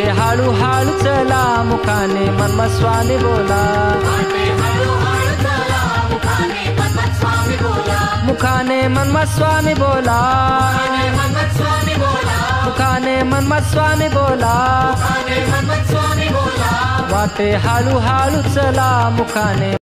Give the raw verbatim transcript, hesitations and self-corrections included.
हळू हळू चला मुखाने मन्मथ स्वामी बोला मुखाने मन्मथ स्वामी बोला मुखाने मन्मथ स्वामी बोला वाटे हळू हळू चला मुखाने